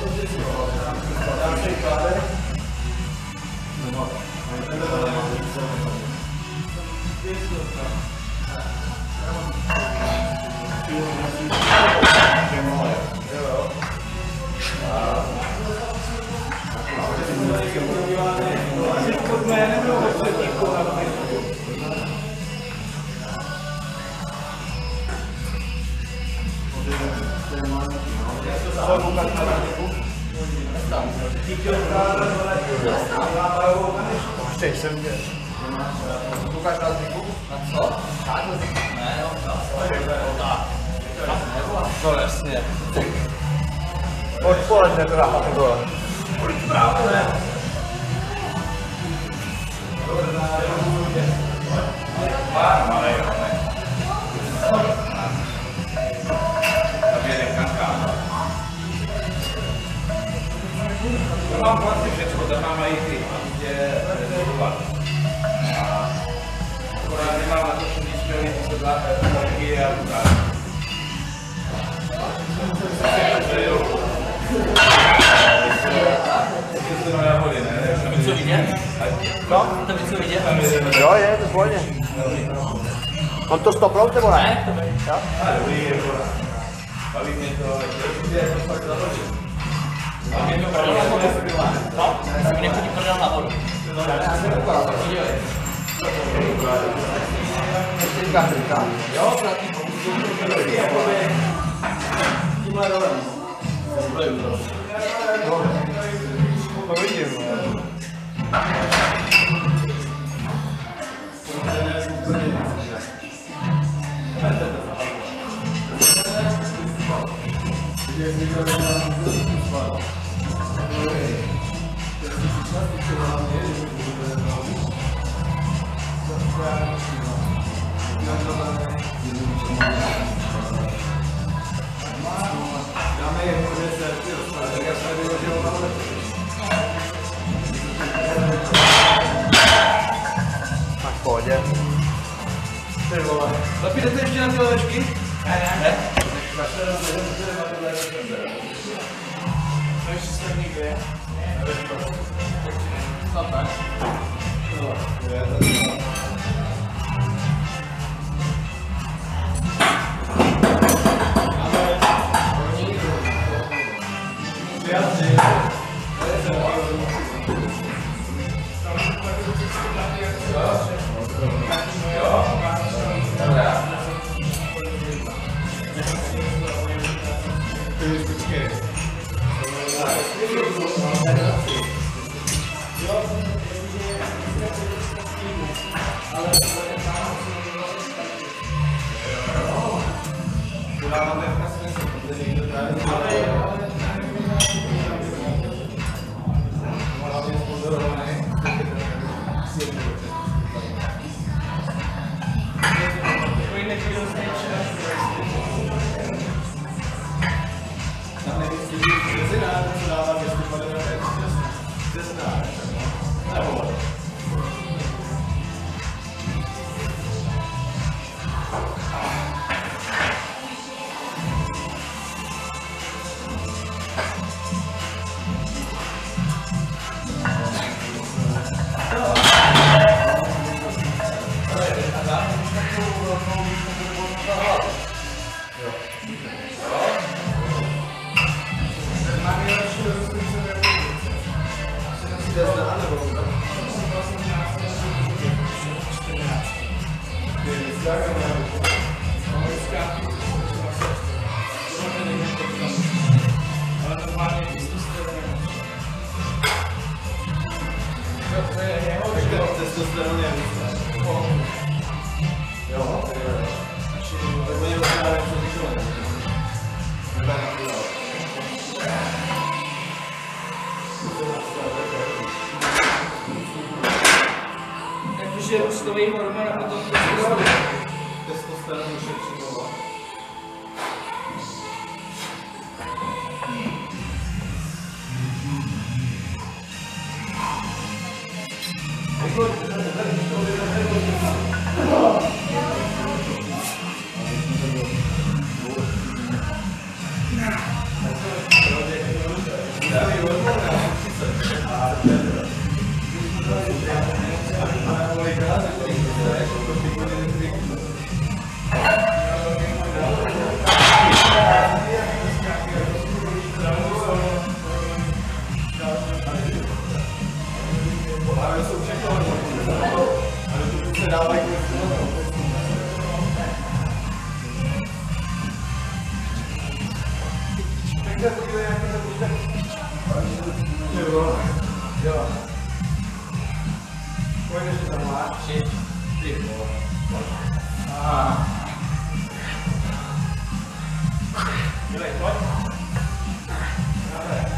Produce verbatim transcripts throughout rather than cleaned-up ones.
Ještě jsem viděl. Koukáš na zvyku? Na co? Táto zvyku? Ne, jo, jo. No jasně. Odpoledne teda, ty vole. Právě ne. Ale jo, ne. Tam je nechanka. To mám vlastně všechno, tam mám i ty, kde rezervovat. A akorát nemám na to, že když jsme jeli se dva energie a tak. Tam je co vidět? Co? Tam je co vidět? Jo, je, to volně. Mám to stopnout nebo ne? Ne, to je. Jo? Ale dobrý, jako baví mě to, je to fakt zahodit. A mě to prdel na vodu. No, tak mě chodí prdel na vodu. Podívej. Jo, krátý Tímhle dolem. To vidím, dáme je po deset, tak já jsem vyložil na tak v pohodě. Ty vole. Zapídete ještě na ty levečky? Ne, ne. To ještě jsem nikde. Snad ne. Takže růstový hormon a potom Testosteron šetří doma. Jo. Jo. Pojedeš to tam má? Tři. Ty vole. Aha. Dělej, pojď. Dobré.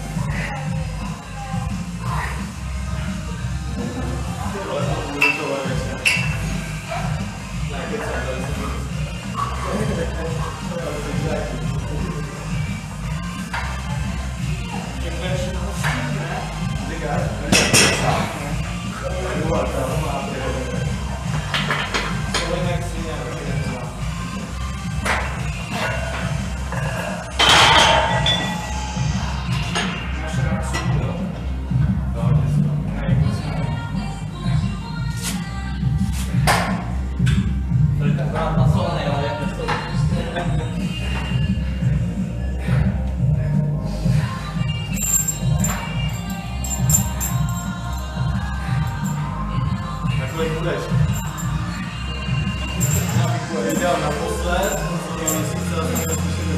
Viděl naposled, je měsíce a jsme neslyšeli.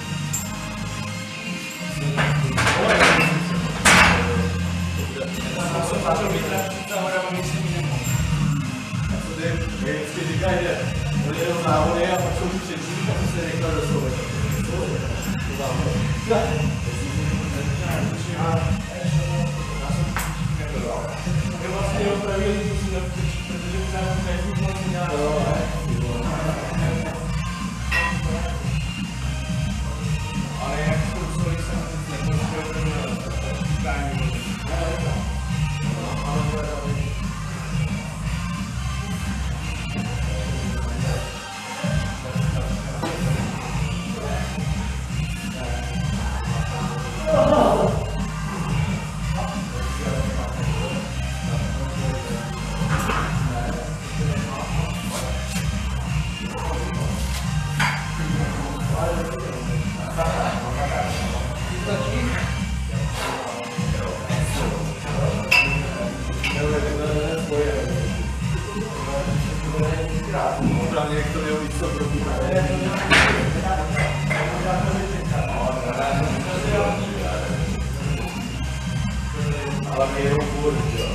Já jsem začal být trakčík a hora mám ještě mimo. Tak to ty vždycky říkají, že oni jedou závody a pak jsou všetní, tak se rychle do slovo. Je vlastně opravdu musím napříč, protože už nám nejsou moc dělat. Ale jak jsou solí jsem nepočkal, že stání. Právě jak to mělo víc to probíhá. Ale mě jenom půl, jo.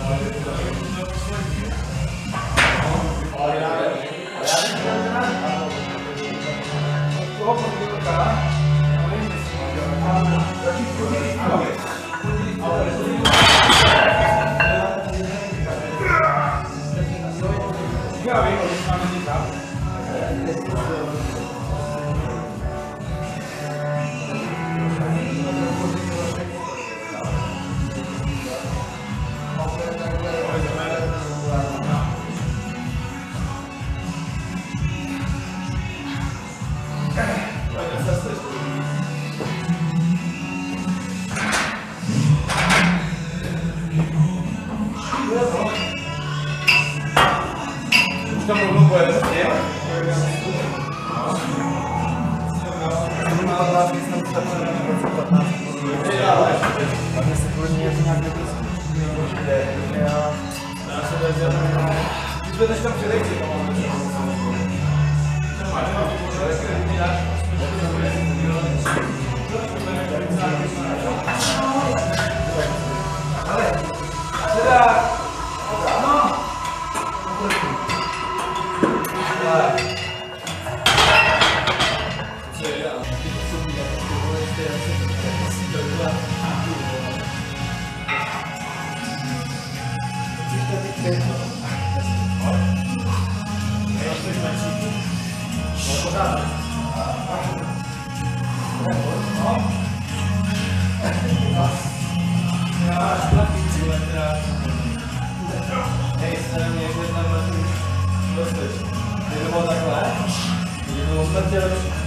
Ale já toho podílka, já vím, že máme nic tam. Tam rovnou pojede s tím. Hlavně se kvůli mě něco nějak neblízký. Já se vezím. Když budeš tam předejci, to mám ale, teda, no. Hej, se nám někde tam na tím dosteš. Kdyby bylo takhle, kdyby bylo smrtě lepší.